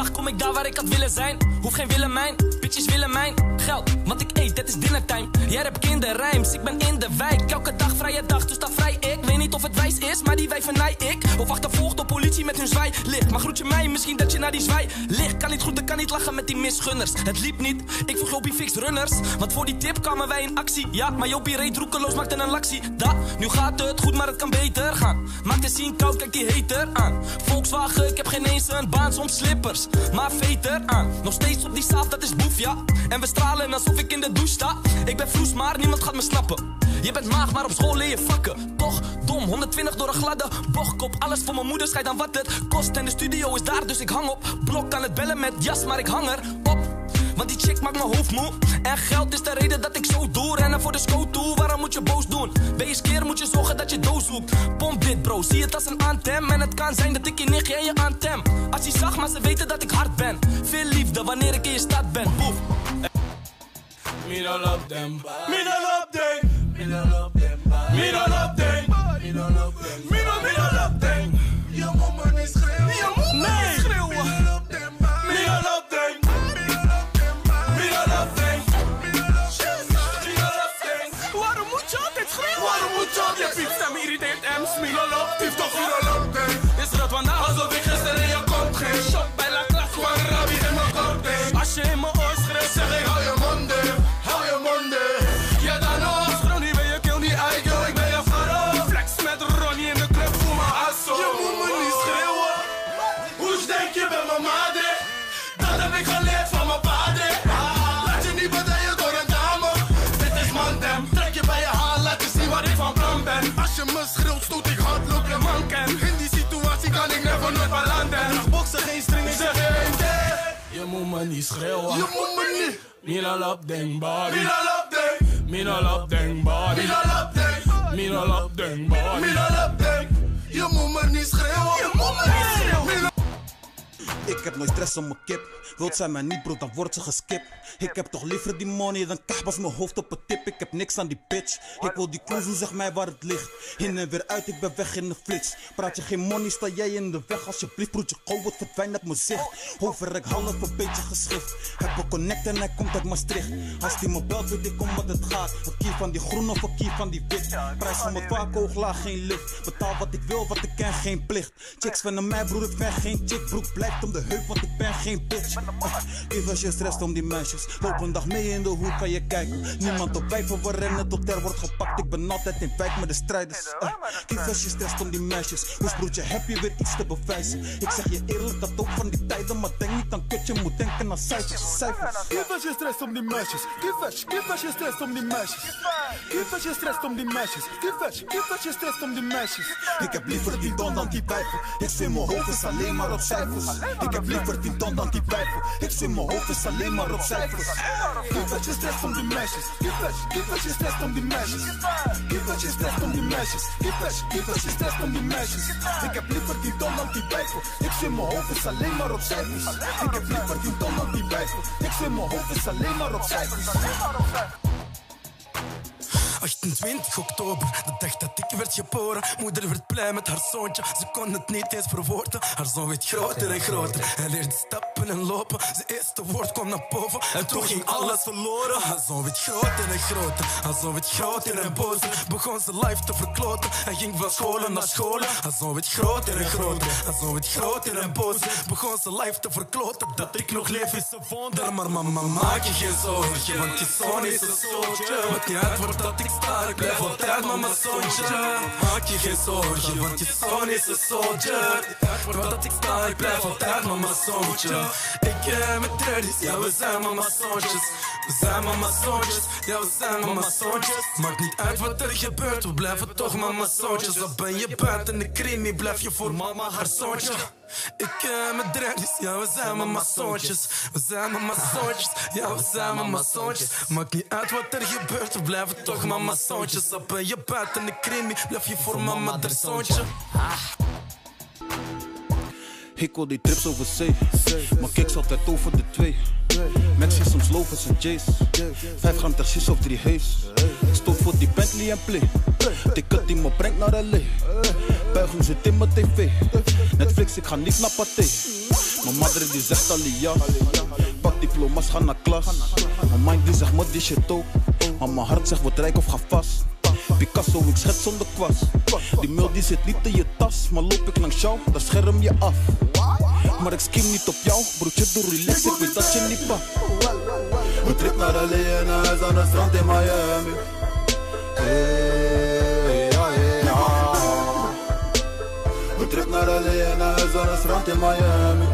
dag kom ik daar waar ik had willen zijn. Hoef geen Willemijn, bitches willen mijn geld. Want ik eet, het is dinnertime. Jij hebt kinderrijms, ik ben in de wijk. Elke dag vrije dag, dus sta vrij ik. Weet niet of het wijs is, maar die wijven naai ik. Of achtervolgd door politie met hun zwaailicht. Maar groet je mij, misschien dat je naar die zwaai ligt. Kan niet groeten, kan niet lachen met die misgunners. Het liep niet, ik vroeg Jopie fix runners. Want voor die tip kwamen wij in actie. Ja, maar Jopie reed roekeloos, maakte een lactie. Nu gaat het goed, maar het kan beter gaan. Maak de scene koud, kijk die hater aan. Volkswagen, ik heb geen eens een baan, soms slippers, maar veter aan. Nog steeds op die saaf, dat is boef, ja. En we stralen alsof ik in de douche sta. Ik ben vloes, maar niemand gaat me snappen. Je bent maag, maar op school leer je vakken. Toch dom, 120 door een gladde bochtkop. Alles voor mijn moeder, schijt aan wat het kost. En de studio is daar, dus ik hang op. Blok aan het bellen met jas, maar ik hang erop. Want die chick maakt mijn hoofd moe. En geld is de reden dat ik zo doe. Rennen voor de scoot toe, waarom moet je boos doen? Ben je skeer, moet je zorgen dat je doos zoekt. Pomp dit bro, zie het als een anthem. En het kan zijn dat ik je nichtje en je aantem. Als je zag, maar ze weten dat ik hard ben. Veel liefde wanneer ik in je stad ben. Boef. Me no love them. Me no love them. Me no love them. Me no love them. Me no love them. Me no love them. Je mama niet schreeuwen. Je mama niet schreeuwen. Me no love them. Me no love them. Me no love them. Waarom moet je altijd schreeuwen? Waarom moet je altijd? Je fietsstem irriteert Ems. Me no love them. Toch me no love them. Is dat vandaag alsof ik gisteren in je kont ging? Shop bij la klas, gewoon rabbi in mijn kont. Als je in mijn oor schreeuwt, zeg ik hou je monden. Hou je monden. Ja dan nog. Schreeuw niet bij je kill niet uit, yo, ik ben je vrouw. Flex met Ronnie in de club, voel me asso. Je moet me niet schreeuwen. Hoe denk je bij mijn madre? Dat heb ik geleerd van mijn vader. Laat je niet bedijen door een dame. Dit is mandem. Trek je bij je haar, laat je zien wat ik van plan ben. Als je me schreeuwt, stoot ik hard, loop je manken. In die situatie kan ik never nooit belanden. Draag boksen, geen string, ik zeg je één keer. Je moet me niet schreeuwen. Je moet me niet. Me no love them body. Me no love them. Me no love them body. Me no love them. Me no love them body. Me no love them. Je moet me niet schreeuwen. Je moet me niet schreeuwen. Ik heb nooit stress om mijn kip. Wilt zij mij niet brood, dan wordt ze geskipt. Ik heb toch liever die money dan kabas mijn hoofd op een tip. Ik heb niks aan die bitch. Ik wil die cruisen, zeg mij waar het ligt. In en weer uit, ik ben weg in de flits. Praat je geen money, sta jij in de weg. Alsjeblieft broertje, gewoon wat verdwijnt uit mijn zicht. Overrek half een beetje geschift. Heb een connect en hij komt uit Maastricht. Als die me belt, weet ik om wat het gaat. Een kier van die groen of een kier van die wit. Prijs van mijn vaak hoog, laag, geen lucht. Betaal wat ik wil, wat ik ken, geen plicht. Chicks vinden mij broer, ik ben geen chick. Broek blijft om de heup, want ik ben geen bitch. Lief als je strest om die meisjes. Loop een dag mee in de hoek, kan je kijken. Niemand op wijven, we rennen tot er wordt gepakt. Ik ben altijd in wijk met de strijders. Lief als je strest om die meisjes. Hoes broertje, heb je weer iets te bewijzen? Ik zeg je eerlijk, dat ook van die tijden. Maar denk niet aan kut, je moet denken aan cijfers. Lief als je strest om die meisjes. Lief als je strest om die meisjes. Lief als je strest om die meisjes. Lief als je strest om die meisjes. Ik heb liever die don dan die wijven. Ik zit mijn hoofd is alleen maar op cijfers. Ik heb liever die don dan die wijven. Ik zit mijn hoofd is alleen maar op cijfers. Lief als je strest om die meisjes. Lief als je strest om die meisjes. Lief als je strest om die meisjes. Lief als je strest om die meisjes. Ik heb liever die don dan die wijven. Ik zit mijn hoofd is alleen maar op cijfers. Ik heb liever die don dan die wijven. Ik zit mijn hoofd is alleen maar op cijfers. 28 oktober, de dag dat ik werd geboren. Moeder werd blij met haar zoontje, ze kon het niet eens verwoorden. Haar zoon werd groter en groter, hij leerde stappen en lopen. Zijn eerste woord kwam naar boven en toen ging alles verloren. Haar zoon werd groter en groter, haar zoon werd groter en bozer. Begon zijn life te verkloten, hij ging van scholen naar scholen. Haar zoon werd groter en groter, haar zoon werd groter en bozer. Begon zijn life te verkloten, dat ik nog leef is een wonder. Maar mama, maak je geen zorgen, want je zoon is een soortje. Maakt niet uit waar dat ik sta, ik blijf altijd mama's zoontje. Maak je geen zorgen, want je zoon is een soldier. Waar dat ik sta, ik blijf altijd mama's zoontje. Ik met tradies, ja we zijn mama's zoontjes. We zijn mama's zoontjes, ja we zijn mama's zoontjes. Maakt niet uit wat er gebeurt, we blijven toch mama's zoontjes. Al ben je buiten de crimi, blijf je voor mama haar zoontje. Ik met tradies, ja we zijn mama's zoontjes. We zijn mama's zoontjes, ja we zijn mama's zoontjes. Maakt niet uit wat er gebeurt, we blijven toch mama's zoontjes. Al ben je buiten de crimi, blijf je voor mama haar zoontje. Ik wil die trips over zee, maar kijk altijd over de twee. Maxi soms lovers en J's, 5 gram tersis of 3 hees. Ik stoot voor die Bentley en play, ticket die me brengt naar LA. Buiging zit in mijn tv, Netflix ik ga niet naar Pathé. Mijn madre die zegt Aliyah. Pak diploma's, ga naar klas. Mijn mind die zegt, die shit ook. Maar mijn hart zegt, word rijk of ga vast. Picasso, ik schets zonder kwast. Die mail die zit niet in je tas. Maar loop ik langs jou, dan scherm je af. Maar ik skim niet op jou, broertje doe relax, ik weet dat je niet pakt. We trip naar LA en naar huis aan het strand in Miami. Hey, ja, hey, ja. We trip naar LA en naar huis aan het strand in Miami.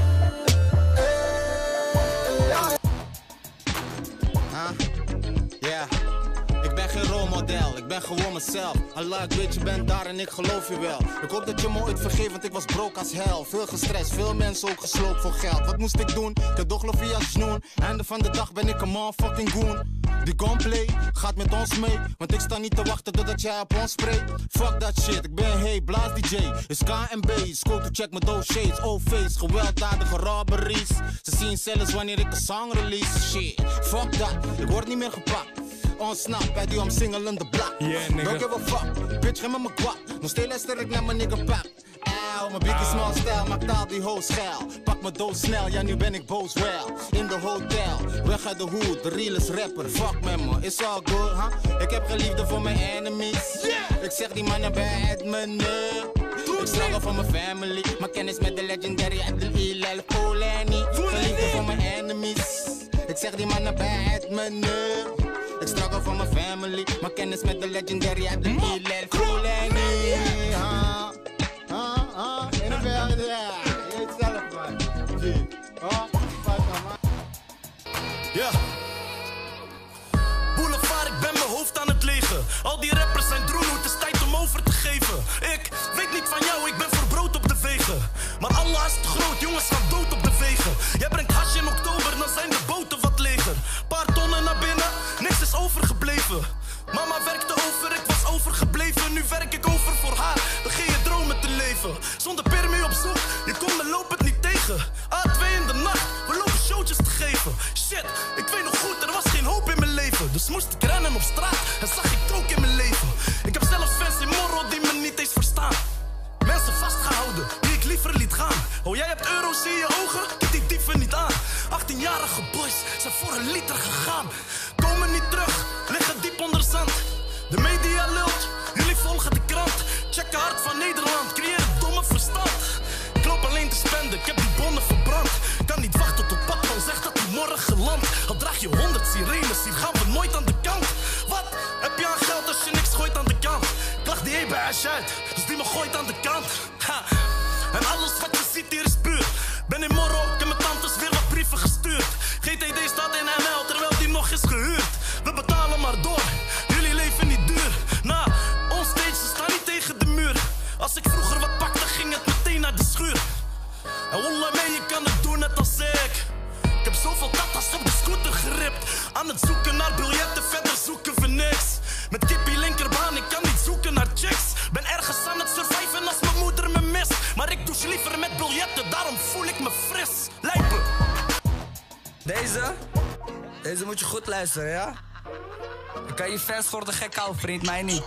Ik ben geen rolmodel, ik ben gewoon mezelf. Allah, ik weet je bent daar en ik geloof je wel. Ik hoop dat je me ooit vergeeft, want ik was broke als hel. Veel gestrest, veel mensen ook gesloopt voor geld. Wat moest ik doen? Ik heb dochlo via snoen. Einde van de dag ben ik een motherfucking goon. Die gunplay gaat met ons mee, want ik sta niet te wachten totdat jij op ons spreekt. Fuck that shit, ik ben hey, blaas DJ. Is KNB, school to check met those shades. Old face, gewelddadige robberies. Ze zien zelfs wanneer ik een song release. Shit, fuck that, ik word niet meer gepakt. Ontsnap bij die omsingelende blak. Don't give a fuck, bitch, geef me mijn kwak. Nog steeds luister ik naar mijn nigga pak. Auw, mijn biggie small stijl maakt al die hoes geil. Pak me dood snel, ja nu ben ik boos wel. In de hotel, weg uit de hoed, de realest rapper. Fuck met me, it's all good, huh? Ik heb geen liefde voor mijn enemies. Ik zeg die mannen bij me, nee. Ik struggle voor mijn family. Maar kennis met de legendary Abdel Ilal Polani. Geen liefde voor mijn enemies. Ik zeg die mannen bij me, nee. Ik struggle voor mijn family, maar kennis met de legendary Abdel Ilal Polani. In de wereld, ja. Je weet zelf, man. Ja. Boulevard, ik ben mijn hoofd aan het legen. Al die rappers zijn droen, het is tijd om over te geven. Ik weet niet van jou, ik ben voor brood op de wegen. Maar Allah is te groot, jongens gaan dood op de wegen. Jij brengt hash in oktober, dan zijn de boten wat leger. Paar tonnen naar binnen, niks is overgebleven. Mama werkte over, ik was overgebleven. Nu werk ik over voor haar, begin je dromen te leven. Zonder permie op zoek, je kon me loop het niet tegen. A2 in de nacht, we lopen showtjes te geven. Shit, ik weet nog goed, er was geen hoop in mijn leven. Dus moest ik rennen op straat en zag ik ook in mijn leven. Ik heb zelfs fans in Morro die me niet eens verstaan. Mensen vastgehouden, die ik liever liet gaan. Oh, jij hebt euro's in je ogen? Kijk die dieven niet aan. 18-jarige boys zijn voor een liter gegaan. Komen niet terug, liggen diep onder zand. De media lult, jullie volgen de krant. Check hart van Nederland, creëer het domme verstand. Ik loop alleen te spenden, ik heb die bonnen verbrand. Kan niet wachten tot Patron zegt dat hij morgen landt. Al draag je 100 sirenes, hier gaan we nooit aan de kant. Wat? Heb je aan geld als je niks gooit aan de kant? Ik lach die bij Ash uit, dus die me gooit aan de kant. Ha. En alles wat je ziet hier is puur. Ben in Morro, ik heb mijn tantes weer wat brieven gestuurd. GTD staat in NL terwijl die nog is gehuurd. We betalen maar door, jullie leven niet duur. Na, onstage, ze staan niet tegen de muur. Als ik vroeger wat pakte, ging het meteen naar de schuur. En wallah man, je kan het doen net als ik. Ik heb zoveel tatas op de scooter geript. Aan het zoeken naar biljetten, verder zoeken we niks. Met kippie linkerbaan, ik kan niet zoeken naar chicks. Ben ergens aan het surviven als mijn moeder me mist. Maar ik douche liever met biljetten, daarom voel ik me fris. Lijpen. Deze moet je goed luisteren, ja? Ik kan je fans voor de gek houden, vriend, mij niet.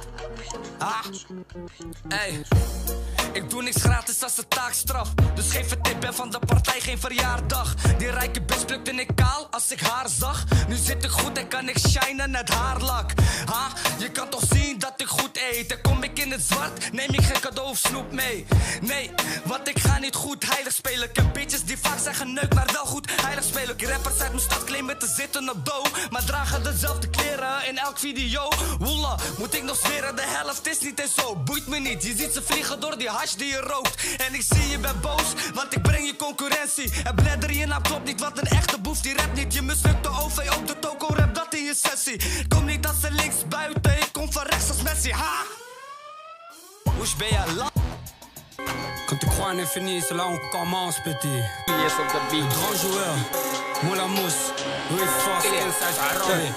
Hey. Ik doe niks gratis als een taakstraf. Dus geef een tip, ben van de partij geen verjaardag. Die rijke bitch plukte ik kaal als ik haar zag. Nu zit ik goed en kan ik shinen net haarlak. Je kan toch zien dat ik goed eet. En kom ik in het zwart, neem ik geen cadeau of snoep mee. Nee, want ik ga niet goed heilig spelen. Ik heb bitches die vaak zijn geneukt, maar wel goed heilig spelen. Die rappers uit mijn stad claimen te zitten op dough, maar dragen dezelfde kleren in elk video. Woela, moet ik nog zweren, de helft is niet eens zo. Boeit me niet, je ziet ze vliegen door die hash die je rookt. En ik zie je bent boos, want ik breng je concurrentie. En bladder je naam klopt niet, wat een echte boef die rapt niet. Je mislukt de OV op de toko, rap dat in je sessie. Kom niet als ze links buiten, ik kom van rechts als Messi. Ha! Wesh ben je la... Quand tu crois en l'infini, c'est là on commence, petit. Yes, op de beat. Grand joueur, Moula Mousse, Louis Foss, Inside Arabi.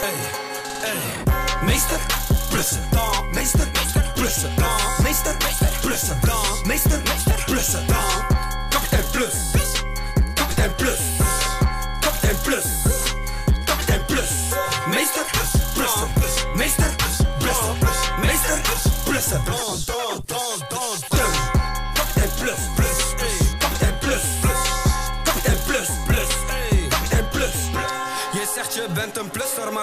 Meester, plussen. Meester, plussen. Meester, plussen. Meester, plussen. Kapitein Plus. Kapitein Plus. Kapitein Plus. Kapitein Plus. Meester, plussen. Meester, plussen. Meester, plussen. Kapitein Plus. Kapitein Plus.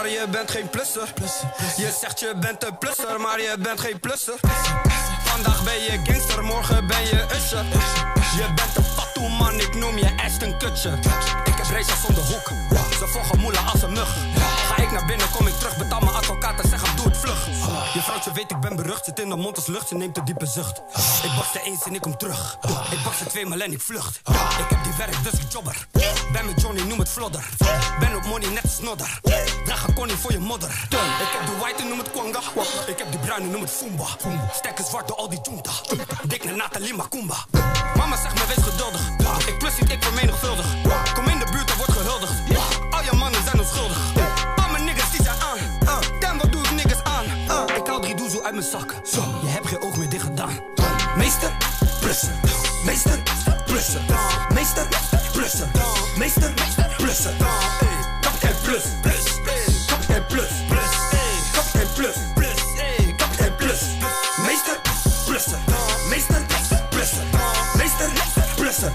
maar je bent geen plusser. Je zegt je bent een plusser, maar je bent geen plusser. Vandaag ben je gangster, morgen ben je usher. Je bent een tattoo man, ik noem je Ashton Kutcher. Ik heb races om de hoek, ze volgen moelen als een mug. Ga ik naar binnen, kom ik terug, betaal mijn advocaat en zeg hem doe het vlug. Je vrouwtje weet ik ben berucht, zit in de mond als lucht, ze neemt een diepe zucht. Ik barste eens en ik kom terug, ik barste twee maar en ik vlucht. Ik heb die werk, dus ik jobber. Ben met Johnny, noem het vlodder. Ben op money, net als snodder. Draag een koning voor je modder. Ik heb die white, noem het kwanga. Ik heb die bruine, noem het Fumba. Stekken zwart door al die junta. Dik naar Nathalie Makumba. Mama zegt me wees geduldig. Ik plus niet, ik vermenigvuldig. Kom in de buurt, er wordt gehuldigd. Al je mannen zijn onschuldig. Al mijn niggas die zijn aan. Damn, wat doe ik niggas aan? Ik haal 3 doezoe uit mijn zak. Je hebt geen oog meer dicht gedaan. Meester, plussen. Meester, plussen. Meester, plussen. Meester, plussen. Kapitein plus, plus. Kapitein plus, plus. Kapitein plus, plus. Kapitein plus. Meester, plussen. Meester, plussen. Meester, plussen.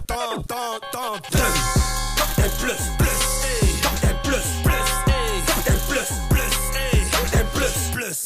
Kapitein plus, plus. Kapitein plus, plus. Kapitein plus, plus. Kapitein plus, plus.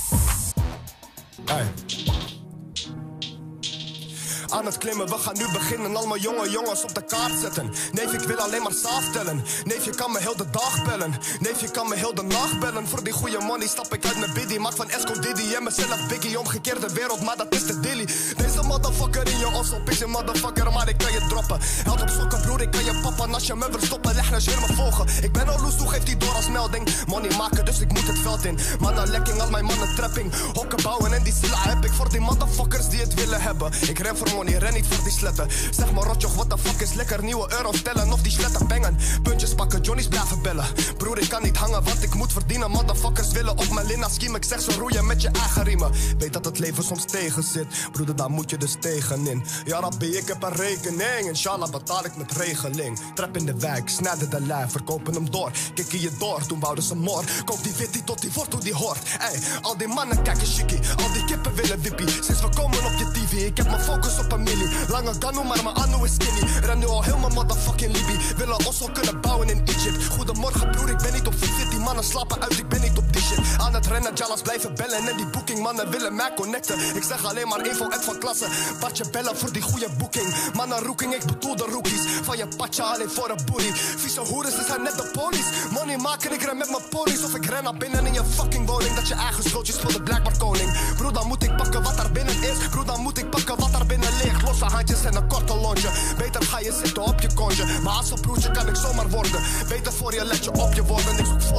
Aan het klimmen, we gaan nu beginnen. Allemaal jonge jongens op de kaart zetten. Neef, ik wil alleen maar saaf tellen. Neef, je kan me heel de dag bellen. Neef, je kan me heel de nacht bellen. Voor die goede money stap ik uit mijn biddy. Maak van Esco Diddy en mezelf Biggie. Omgekeerde wereld, maar dat is de dilly. Deze motherfucker in je ossel, is een motherfucker, maar ik kan je droppen. Held op sokken, broer, ik kan je papa. Als je me verstoppen, leg naar me volgen. Ik ben al loes, toe geeft die door als melding. Money maken, dus ik moet het veld in. Mannen lekking, al mijn mannen trapping. Hokken bouwen en die sla heb ik voor die motherfuckers die het willen hebben. Ik ren voor money, ren niet voor die sletten. Zeg maar rotjoch, what the fuck is lekker? Nieuwe euro's tellen of die sletten bengen. Puntjes pakken, Johnny's blijven bellen. Broer, ik kan niet hangen, want ik moet verdienen. Motherfuckers willen op mijn lina schiem. Ik zeg ze roeien met je eigen riemen. Weet dat het leven soms tegen zit. Broeder, daar moet je dus tegenin. Ja, Rabbi, ik heb een rekening. Inshallah betaal ik met regeling. Trap in de wijk, snijden de lijn, verkopen hem door. Kikken je door, toen wouden ze moor. Koop die witty tot die wordt hoe die hoort. Ey, al die mannen kijken chickie. Al die kippen willen wippie. Sinds we komen op je tv, ik heb mijn focus op een milli. Lange gano, maar mijn anu is skinny. Ren nu al helemaal motherfucking Libi. Willen Oslo kunnen bouwen in Egypt. Goedemorgen broer, ik ben niet op fit. Die mannen slapen uit, ik ben niet op die shit. Aan het rennen, Jalas blijven bellen. En die booking mannen willen mij connecten. Ik zeg alleen maar info uit van klasse. Patje bellen voor die goede booking. Mannen roeking, ik bedoel de rookies. Van je patje alleen voor een booty. Vieze hoeren, ze zijn net de police. Money maken, ik ren met mijn police. Of ik ren naar binnen in je fucking woning. Dat je eigen schootjes voor de blijkbaar koning. Broer, dan moet ik pakken wat daar binnen is. Broer, dan moet ik pakken wat daar binnen ligt. Losse handjes en een korte lontje. Beter ga je zitten op je kontje. Maar als een broertje kan ik zomaar worden. Beter voor je let je op je worden. Ik zoek